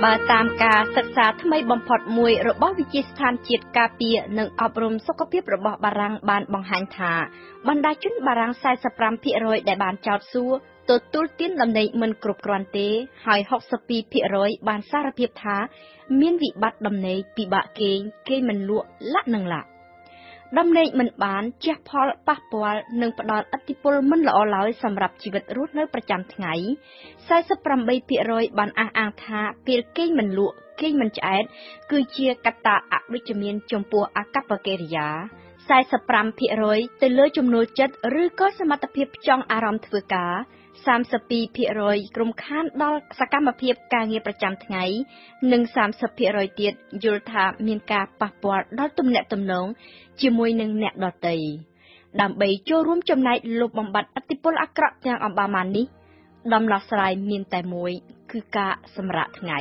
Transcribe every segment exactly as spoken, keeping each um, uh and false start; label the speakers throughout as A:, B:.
A: Bà tam caศึกษาថ្មីបំផុតមួយរបស់វិទ្យាស្ថានជាតិការពារនិងអប់រំសុខភាពរបស់បារាំងបានបង្ហាញថាបណ្ដាជនបារាំង สี่สิบห้าភាគរយ ដែលបានចោទសួរទទួលទានដំណេកមិនគ្រប់គ្រាន់ទេហើយ หกสิบสองភាគរយ បានសារភាពថាមានវិបត្តិដំណេកពិបាកគេងគេមិនលក់លាក់នឹងលាក់ដំណេកមិនបានជះផលប៉ះពាល់និងផ្ដល់ឥទ្ធិពលមិនល្អឡើយសម្រាប់ជីវិតរស់នៅប្រចាំថ្ងៃ สี่สิบแปดភាគរយ បានអះអាងថាពេលគេងមិនលក់គេងមិនឆ្អែតគឺជាកត្តាអវិជ្ជមានចំពោះអាកប្បកិរិយា สี่สิบห้าភាគរយ ទៅលើចំណូលចិត្តឬក៏សមត្ថភាពផ្ចង់អារម្មណ៍ធ្វើការ สามสิบสองភាគរយ ក្រុមខានដល់សកម្មភាពការងារប្រចាំថ្ងៃនិង สามสิบភាគរយ ទៀតយល់ថាមានការប៉ះពាល់ដល់ទំនាក់ទំនងជាមួយនឹងអ្នកដទៃដើម្បីចូលរួមចំណែកលុបបំបាត់ឥទ្ធិពលអាក្រក់ទាំងអម្បាលនេះដំណោះស្រាយមានតែមួយគឺការសម្រាកថ្ងៃ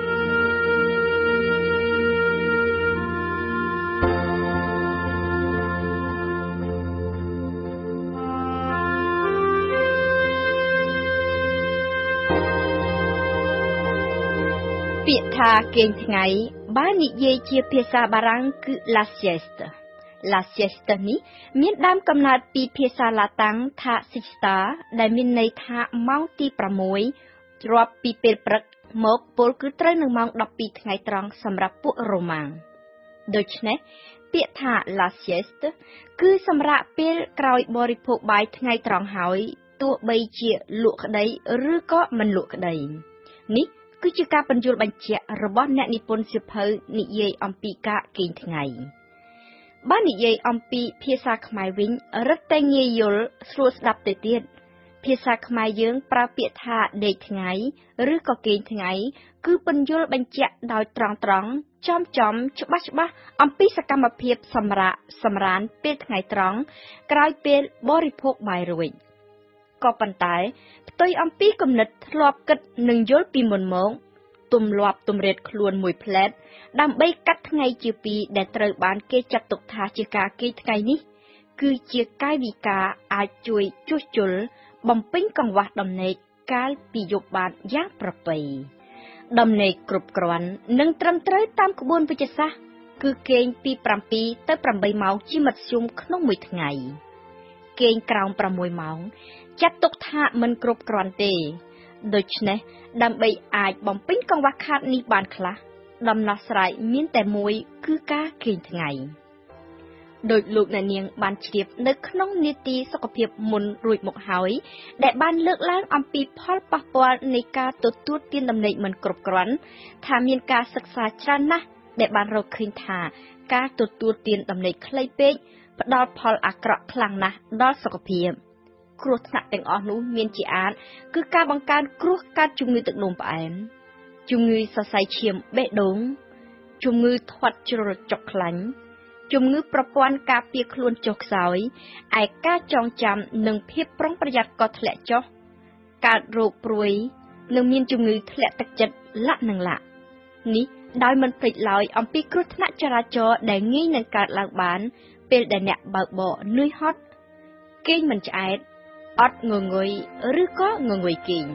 A: ពាក្យថាគេងថ្ងៃបើនិយាយជាភាសាបារាំងគឺ la sieste la sieste នេះមានដើមកំណើតពីភាសាឡាតាំងថា siesta ដែលមានន័យថាម៉ោងទីប្រាំមួយ រាប់ពីពេលព្រឹកមកពលគឺត្រូវនឹងម៉ោងដប់ពីរថ្ងៃត្រង់សម្រាប់ពួករ៉ូម៉ាំងដូច្នេះពាក្យថា la sieste គឺសម្រាប់ពេលក្រោយបរិភោគបាយថ្ងៃត្រង់ហើយទោះបីជាលក់ក្តីឬក៏មិនលក់ក្តីនេះគឺជាការបញ្យល់បញ្ជាក់របស់អ្នកនិពន្ធសៀវភៅនិយាយអំពីការគេងថ្ងៃបើនិយាយអំពីភាសាខ្មែរវិញរឹតតែងាយយល់ស្រួលស្ដាប់ទៅទៀតភាសាខ្មែរយើងប្រើពាក្យថាដេកថ្ងៃឬក៏គេងថ្ងៃគឺពន្យល់បញ្ជាក់ដោយត្រង់ត្រង់ចំចំច្បាស់ច្បាស់អំពីសកម្មភាពសម្រាកសម្រានពេលថ្ងៃត្រង់ក្រោយពេលបរិភោគបាយរួចក៏ប៉ុន្តែផ្ទុយអំពីគំនិតធ្លាប់គិតនិងយល់ពីមុនមកទម្លាប់ទម្រាតខ្លួនមួយផ្លែតដើម្បីកាត់ថ្ងៃជាពីរដែលត្រូវបានគេចាត់ទុកថាជាការគេងថ្ងៃនេះគឺជាកាយវិការអាចជួយជួសជុលបំពេញកង្វះដំណេកកាលពីយប់បានយ៉ាងប្រពៃដំណេកគ្រប់គ្រាន់និងត្រឹមត្រូវតាមក្បួនវិទ្យាសាស្ត្រគឺគេងពីប្រាំពីរទៅប្រាំបីម៉ោងជាមធ្យមក្នុងមួយថ្ងៃគេងក្រោមប្រាំមួយម៉ោងចាត់ទុកថាមិនគ្រប់គ្រាន់ទេដូច្នេះដើម្បីអាចបំពេញកង្វះខាតនេះបានខ្លះដំណោះស្រាយមានតែមួយគឺការគេងថ្ងៃដោយលោកអ្នកនាងបានជ្រាបនៅក្នុងនីតិសុខភាពមុនរួចមកហើយដែលបានលើកឡើងអំពីផលប៉ះពាល់នៃការទទួលទានដំណេកមិនគ្រប់គ្រាន់ថាមានការសិក្សាច្រើនណាស់ដែលបានរកឃើញថាការទទួលទានដំណេកខ្លីពេកផ្ដល់ផលអាក្រក់ខ្លាំងណាស់ដល់សុខភាពគ្រោះថ្នាក់ទាំងអស់នោះមានជាអាចគឺការបង្កើនគ្រោះកាត់ជំងឺទឹកនោមផ្អែមជំងឺសរសៃឈាមបេះដូងជំងឺធាត់ជ្រុលចុកខ្លាញ់ជំងឺប្រព័ន្ធការពារខ្លួនចុះខ្សោយឯការចងចាំនិងភាពប្រុងប្រយ័ត្នក៏ធ្លាក់ចុះកើតរោគព្រួយនិងមានជំងឺធ្លាក់ទឹកចិត្តលាក់នឹងលាក់នេះដោយមិនភ្លេចឡើយអំពីគ្រោះថ្នាក់ចរាចរណ៍ដែលងាយនឹងកើតឡើងបានពេលដែលអ្នកបើកបរនឿយហត់គេងមិនឆ្អែតអត់ងងុយឬក៏ងងុយគេង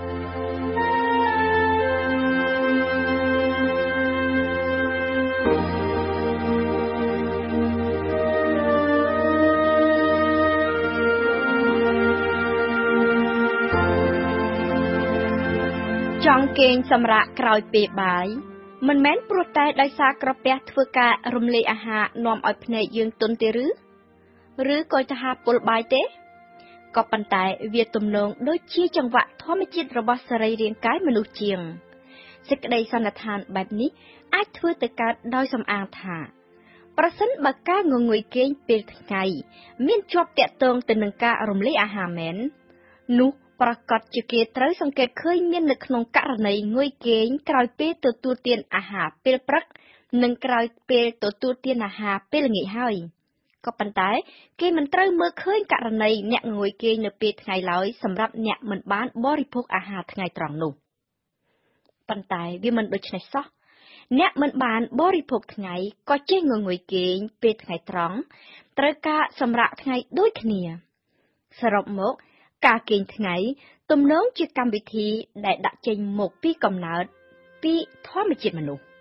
A: ចង់គេងសម្រាកក្រោយពេលបាយមិនមែនព្រោះតែដោយសារក្រពះធ្វើការរំលាយអាហារនាំឲ្យភ្នែកយើងទន់ទេឬឬក៏ថាពុលបាយទេក៏ប៉ុន្តែវាទំនងដូចជាចង្វាក់ធម្មជាតិរបស់សរីរាង្គកាយមនុស្សជាងសេចក្តីសន្និដ្ឋានបែបនេះអាចធ្វើទៅកើតដោយសំអាងថាប្រសិនបើការងងុយគេងពេលថ្ងៃមានជាប់ទាក់ទងទៅនឹងការរំលាយអាហារមែននោះប្រកាសជាគេត្រូវសង្កេតឃើញមាននៅក្នុងករណីងុយគេងក្រោយពេលទទួលទានអាហារពេលព្រឹកនិងក្រោយពេលទទួលទានអាហារពេលល្ងាចហើយក៏ប៉ុន្តែគេមិនត្រូវមើលឃើញករណីអ្នកងុយគេងនៅពេលថ្ងៃឡើយសម្រាប់អ្នកមិនបានបរិភោគអាហារថ្ងៃត្រង់នោះប៉ុន្តែវាមិនដូច្នេះសោះអ្នកមិនបានបរិភោគថ្ងៃក៏ចេះងងុយគេងពេលថ្ងៃត្រង់ត្រូវការសម្រាកថ្ងៃដូចគ្នាសរុបមកការគេងថ្ងៃទំនងជាកម្មវិធីដែលដាក់ចេញមកពីកំណើតពីធម្មជាតិមនុស្ស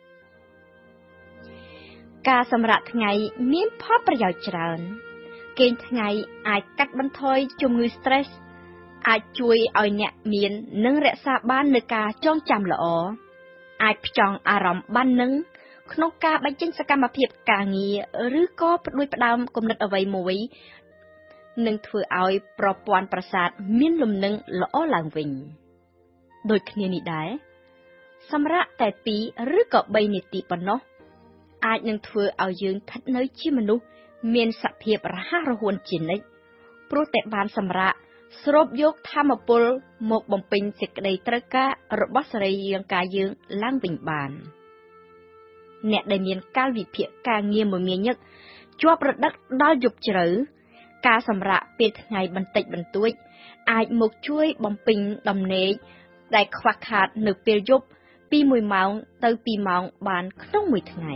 A: ការសម្រាកថ្ងៃមានផលប្រយោជន៍ច្រើនគេងថ្ងៃអាចកាត់បន្ថយជំងឺ stress អាចជួយឲ្យអ្នកមាននិងរក្សាបាននូវការចងចាំល្អអាចផ្ចង់អារម្មណ៍បាននឹងក្នុងការបញ្ចេញសកម្មភាពការងារឬក៏ផ្ដួចផ្ដើមគំនិតអ្វីមួយនឹងធ្វើឲ្យប្រព័ន្ធប្រសាទមានលំនឹងល្អឡើងវិញដូចគ្នានេះដែរសម្រាប់តែពីរឬក៏បីនាទីប៉ុណ្ណោះអាចនឹងធ្វើឲ្យយើងស្ថិតនៅជាមនុស្សមានសភាពរហ័សរហួនជានិច្ចព្រោះតែបានសម្រាកស្រូបយកធម៌ពលមកបំពេញសេចក្តីត្រូវការរបស់សរីរាង្គកាយយើងឡើងវិញបានអ្នកដែលមានកាលវិភាគការងារមមាញឹកជាប់រដឹកដល់យប់ជ្រៅការសម្រាកពេលថ្ងៃបន្តិចបន្តួចអាចមកជួយបំពេញដំណេកដែលខ្វះខាតនៅពេលយប់ពីមួយម៉ោងទៅពីរម៉ោងបានក្នុងមួយថ្ងៃ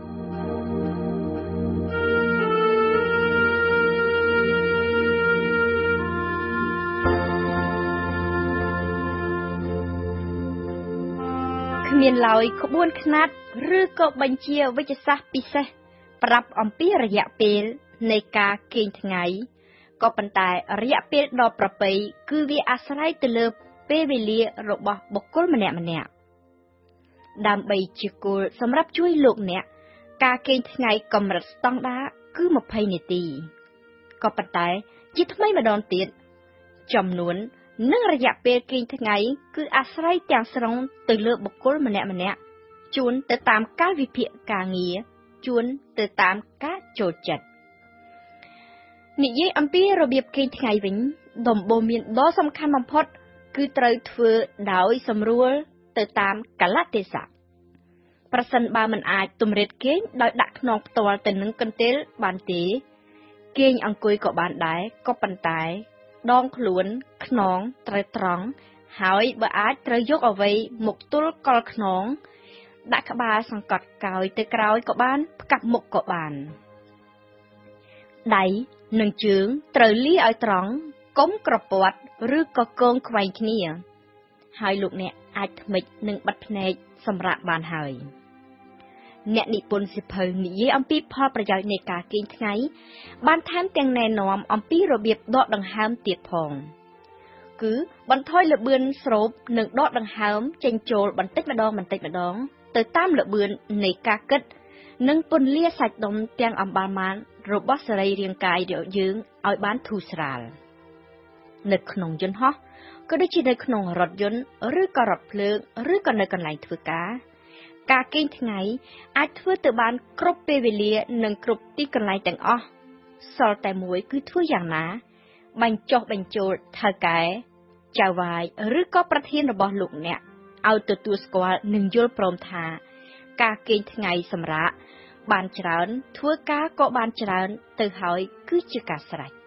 A: គ្មានឡើយក្បួនខ្នាតឬក៏បញ្ជាវិទ្យាសាស្ត្រពិសេសប្រាប់អំពីរយៈពេលនៃការគេងថ្ងៃក៏ប៉ុន្តែរយៈពេលដ៏ប្រពៃគឺវាអាស្រ័យទៅលើពេលវេលារបស់បុគ្គលម្នាក់ម្នាក់ដើម្បីជាគោលសម្រាប់ជួយលោកអ្នកការគេងថ្ងៃកម្រិតស្តង់ដារគឺម្ភៃនាទីក៏ប៉ុន្តែជាថ្មីម្ដងទៀតចំនួននិងរយៈពេលគេងថ្ងៃគឺអាស្រ័យទាំងស្រុងទៅលើបុគ្គលម្នាក់ម្នាក់ជួនទៅតាមកាលវិភាគការងារជួនទៅតាមការចូលចិត្តនិយាយអំពីរបៀបគេងថ្ងៃវិញដំបូន្មានដ៏សំខាន់បំផុតគឺត្រូវធ្វើដោយសម្រួលទៅតាមកាលៈទេសៈប្រសិនបើមិនអាចទម្រាតគេងដោយដាក់ខ្នងផ្ទាល់ទៅនឹងកន្ទេលបានទេគេងអង្គុយក៏បានដែរក៏ប៉ុន្តែដងខ្លួនខ្នងត្រូវត្រង់ហើយបើអាចត្រូវយកអ្វីមកទល់កលខ្នងដាក់ក្បាលសង្កត់កោយទៅក្រោយក៏បានផ្កាប់មុខក៏បានដៃនិងជើងត្រូវលាឲ្យត្រង់កុំក្រពាត់ឬក៏កងខ្វែងគ្នាហើយលោកអ្នកអាចធ្មេចនិងបិទភ្នែកសម្រាប់បានហើយអ្នកនិពន្ធសៀវភៅនិយាយអំពីផលប្រយោជន៍នៃការគេងថ្ងៃបានថែមទាំងណែនាំអំពីរបៀបដកដង្ហើមទៀតផងគឺបន្ថយល្បឿនស្រូបនិងដកដង្ហើមចេញចូលបន្តិចម្ដងបន្តិចម្ដងទៅតាមល្បឿននៃការគិតនិងពន្លាសាច់ដុំទាំងអម្បាលម៉ានរបស់សរីរាង្គកាយយើងឲ្យបានធូរស្រាលនៅក្នុងយន្តហោះក៏ដូចជានៅក្នុងរថយន្តឬក៏រថភ្លើងឬក៏នៅកន្លែងធ្វើការការគេងថ្ងៃអាចធ្វើទៅបានគ្រប់ពេលវេលានិងគ្រប់ទីកន្លែងទាំងអស់សល់តែមួយគឺធ្វើយ៉ាងណាបញ្ចុះបញ្ចូលថៅកែចៅវាយឬក៏ប្រធានរបស់លោកអ្នកឲ្យទទួលស្គាល់និងយល់ព្រមថាការគេងថ្ងៃសម្រាប់បានច្រើនធ្វើការក៏បានច្រើនទៅហើយគឺជាការស្រេច